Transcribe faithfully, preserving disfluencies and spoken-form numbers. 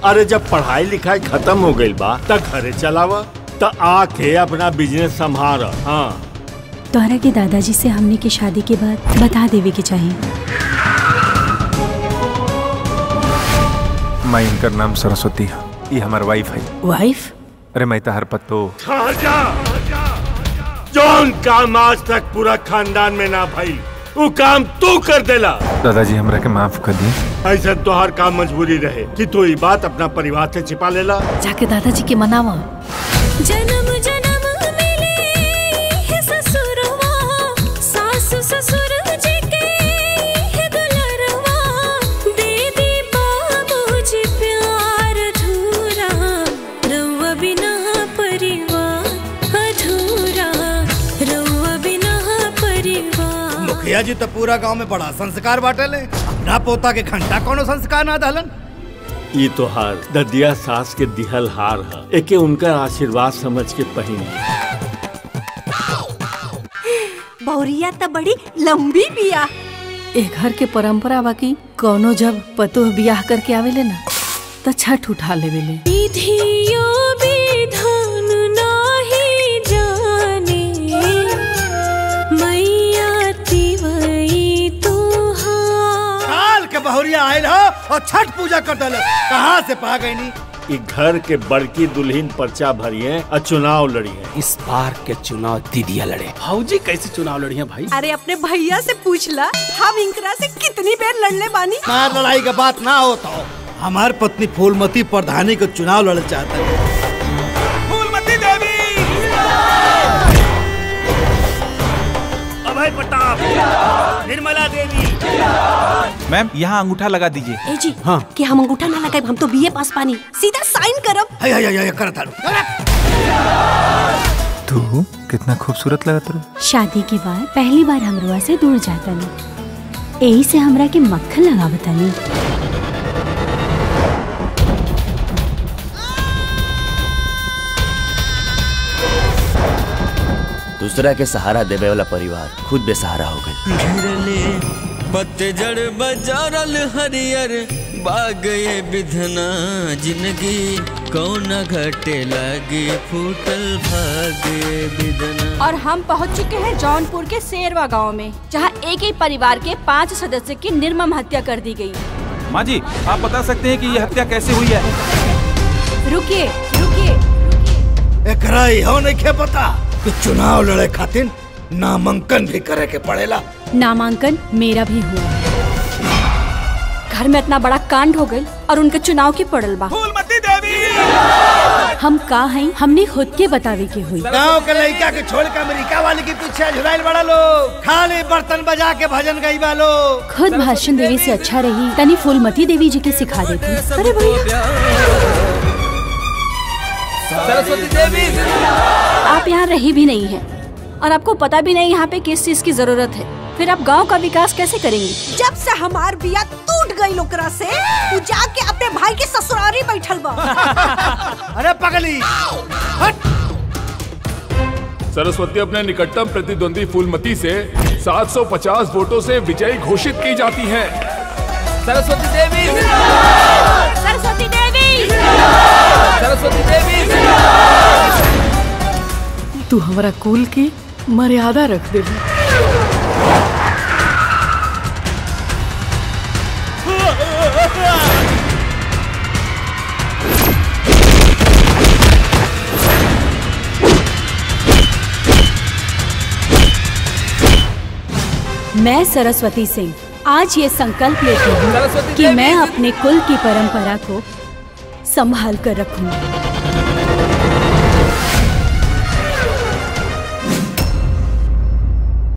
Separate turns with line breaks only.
अरे जब पढ़ाई लिखाई खत्म हो गई बा त घरे चलावा, त आके अपना बिजनेस संभाल। हाँ
तोहरा के दादाजी से हमने की शादी के बाद बता देवे के चाहिए।
मैं इनका नाम सरस्वती है, ये हमार वाइफ है।
वाइफ?
अरे मैं हर पत्तो
जौन काम आज तक पूरा खानदान में ना भाई वो काम तू कर देला।
दादाजी हमरा के माफ कर दी।
ऐसा तो हर काम मजबूरी रहे कि तू ये बात अपना परिवार से छिपा लेला।
जाके दादाजी के मनावा।
जन्म जन्म मिले है ससुरवा, सास ससुर जी के है दुलरवा, दे दे बाबूजी प्यार अधूरा, रउआ बिना परिवार अधूरा, रउआ बिना परिवार।
मुखिया जी तो पूरा गांव में बड़ा संस्कार बांटले, अपना पोता के घंटा कोनो संस्कार ना दहलन।
ये तो हार ददिया सास के दिहल हार है, एके उनका आशीर्वाद समझ के पहन।
बहुरिया तो बड़ी लंबी बिया।
एक घर के परंपरा बाकी कोनो जब पतोह बियाह करके आवेले ना तो छठ उठा लेवेले।
विधियो विधान नाही जाने, मैया तिवई तुहार।
काल के बहुरिया आयल हो और छठ पूजा कर दल, कहाँ से पा गई नी?
ये घर के बड़की दुल्हन पर्चा भरी है और चुनाव लड़ी है।
इस बार के चुनाव दीदिया लड़े। भाऊजी कैसे चुनाव लड़ी है भाई?
अरे अपने भैया से पूछ ला, हम इंकरा से कितनी बार लड़ने बानी।
मार लड़ाई का बात ना होता हो। हमार पत्नी फूलमती प्रधानी को चुनाव लड़ चाहता है।
फूलमती देवी, अभय प्रताप, निर्मला देवी।
मैम यहाँ अंगूठा लगा दीजिए।
ए जी हाँ कि हम अंगूठा ना लगाए, हम तो बीए पास पानी, सीधा साइन करब।
हाय हाय हाय करत हारू।
तू कितना खूबसूरत लगत रो।
शादी के बाद पहली बार हमरुआ से दूर जाता नहीं, यही से हमरा के मक्खन लगा बतानी।
दूसरा के सहारा देवे वाला परिवार खुद बेसहारा हो गए।
पतझड़ बजारल हरियर बाग ये बिधना, जिंदगी कौन घटे लगी फूटल भागे बिधना।
और हम पहुंच चुके हैं जौनपुर के शेरवा गांव में, जहां एक ही परिवार के पांच सदस्य की निर्मम हत्या कर दी गई।
माँ जी आप बता सकते हैं कि यह हत्या कैसे हुई है?
रुकिए रुकिए
एकरा इहो नहीं पता कि चुनाव लड़े खातिर नामांकन भी करे के पड़ेला।
नामांकन मेरा भी हुआ।
घर में इतना बड़ा कांड हो गई और उनके चुनाव की पड़ल बा।
फूलमती देवी,
हम का हैं हमने खुद के बतावे के हुई।
गांव के लड़का के छोड़ के अमेरिका वाले के पीछे झुराइल बड़ा लोग, खाली बर्तन बजा के भजन गई वालो।
खुद भाषण देवी से अच्छा रही तनी फूलमती देवी जी के सिखा देती।
अरे भैया
सरस्वती देवी,
आप यहाँ रही भी नहीं है और आपको पता भी नहीं यहाँ पे किस चीज की जरूरत है, फिर आप गांव का विकास कैसे करेंगे?
जब से हमार बिया टूट गई लोकरा से, तू जाके अपने भाई के ससुरारी बैठल बा।
अरे पगली हट।
सरस्वती अपने निकटतम प्रतिद्वंदी फूलमती से सात सौ पचास वोटों से विजयी घोषित की जाती हैं।
सरस्वती देवी,
सरस्वती देवी,
सरस्वती देवी।
तू हमारा कुल की मर्यादा रख दे। मैं सरस्वती सिंह आज ये संकल्प लेती हूँ कि मैं अपने कुल की परंपरा को संभाल कर रखूंगी।